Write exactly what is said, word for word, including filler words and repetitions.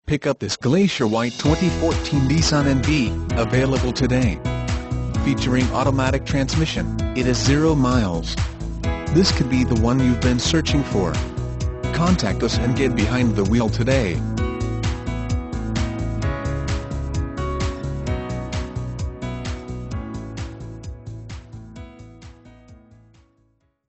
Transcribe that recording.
Pick up this Glacier White twenty fourteen Nissan N V, available today. Featuring automatic transmission, it is zero miles. This could be the one you've been searching for. Contact us and get behind the wheel today.